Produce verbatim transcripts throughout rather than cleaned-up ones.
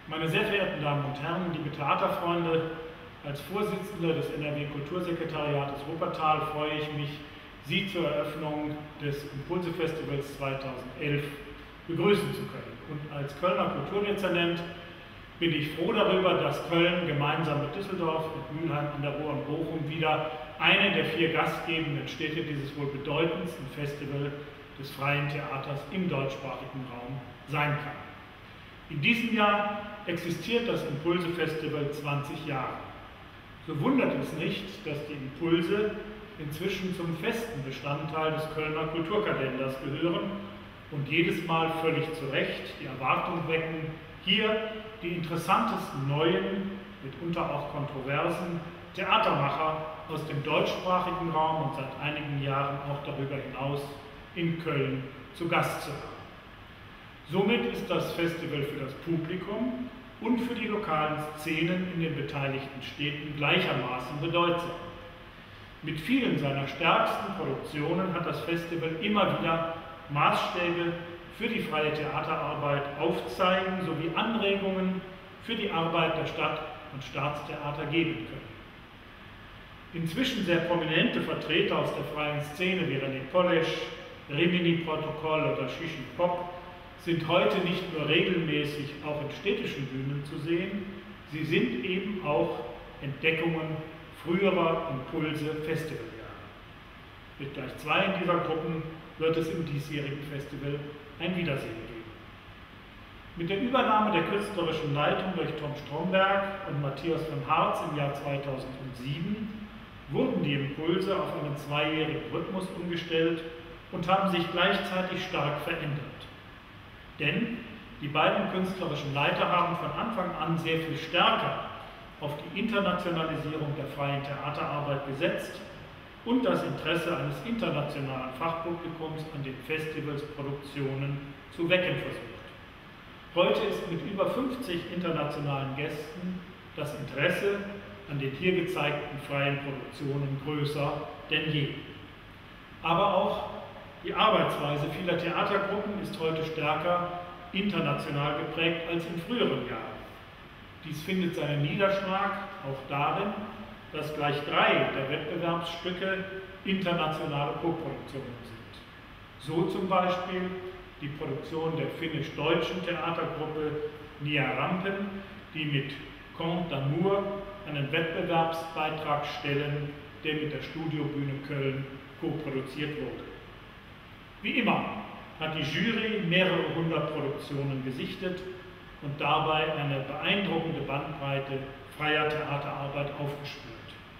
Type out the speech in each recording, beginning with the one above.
Meine sehr verehrten Damen und Herren, liebe Theaterfreunde, als Vorsitzender des N R W Kultursekretariates Wuppertal freue ich mich, Sie zur Eröffnung des Impulse-Festivals zweitausendelf begrüßen zu können. Und als Kölner Kulturdezernent bin ich froh darüber, dass Köln gemeinsam mit Düsseldorf, mit Mülheim an der Ruhr und Bochum wieder eine der vier gastgebenden Städte dieses wohl bedeutendsten Festival des freien Theaters im deutschsprachigen Raum sein kann. In diesem Jahr existiert das Impulse-Festival zwanzig Jahre. So wundert es nicht, dass die Impulse inzwischen zum festen Bestandteil des Kölner Kulturkalenders gehören und jedes Mal völlig zu Recht die Erwartung wecken, hier die interessantesten neuen, mitunter auch kontroversen Theatermacher aus dem deutschsprachigen Raum und seit einigen Jahren auch darüber hinaus in Köln zu Gast zu haben. Somit ist das Festival für das Publikum und für die lokalen Szenen in den beteiligten Städten gleichermaßen bedeutsam. Mit vielen seiner stärksten Produktionen hat das Festival immer wieder Maßstäbe für die freie Theaterarbeit aufzeigen sowie Anregungen für die Arbeit der Stadt- und Staatstheater geben können. Inzwischen sehr prominente Vertreter aus der freien Szene wie René Polesch, Rimini-Protokoll oder Shishi Pop sind heute nicht nur regelmäßig auch in städtischen Bühnen zu sehen, sie sind eben auch Entdeckungen früherer Impulse-Festivaljahre. Mit gleich zwei in dieser Gruppen wird es im diesjährigen Festival ein Wiedersehen geben. Mit der Übernahme der künstlerischen Leitung durch Tom Stromberg und Matthias von Harz im Jahr zweitausendsieben wurden die Impulse auf einen zweijährigen Rhythmus umgestellt und haben sich gleichzeitig stark verändert. Denn die beiden künstlerischen Leiter haben von Anfang an sehr viel stärker auf die Internationalisierung der freien Theaterarbeit gesetzt und das Interesse eines internationalen Fachpublikums an den Festivals Produktionen zu wecken versucht. Heute ist mit über fünfzig internationalen Gästen das Interesse an den hier gezeigten freien Produktionen größer denn je. Aber auch die Arbeitsweise vieler Theatergruppen ist heute stärker international geprägt als in früheren Jahren. Dies findet seinen Niederschlag auch darin, dass gleich drei der Wettbewerbsstücke internationale Koproduktionen sind. So zum Beispiel die Produktion der finnisch-deutschen Theatergruppe Nia Rampen, die mit Conte d'Amour einen Wettbewerbsbeitrag stellen, der mit der Studiobühne Köln koproduziert wurde. Wie immer hat die Jury mehrere hundert Produktionen gesichtet und dabei eine beeindruckende Bandbreite freier Theaterarbeit aufgespürt.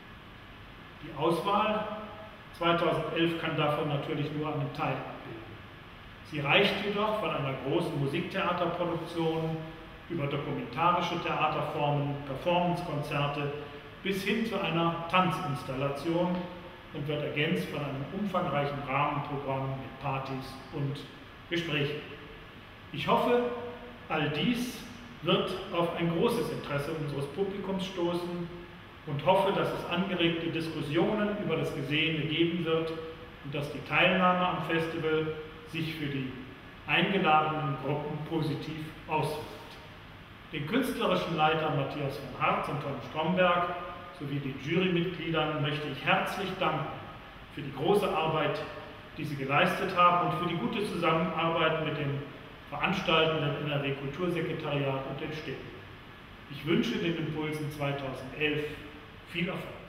Die Auswahl zweitausendelf kann davon natürlich nur einen Teil abbilden. Sie reicht jedoch von einer großen Musiktheaterproduktion über dokumentarische Theaterformen, Performancekonzerte bis hin zu einer Tanzinstallation und wird ergänzt von einem umfangreichen Rahmenprogramm mit Partys und Gesprächen. Ich hoffe, all dies wird auf ein großes Interesse unseres Publikums stoßen und hoffe, dass es angeregte Diskussionen über das Gesehene geben wird und dass die Teilnahme am Festival sich für die eingeladenen Gruppen positiv auswirkt. Den künstlerischen Leitern Matthias von Harz und Tom Stromberg sowie den Jurymitgliedern möchte ich herzlich danken für die große Arbeit, die sie geleistet haben und für die gute Zusammenarbeit mit dem veranstaltenden N R W Kultursekretariat und den Städten. Ich wünsche den Impulsen zweitausendelf viel Erfolg.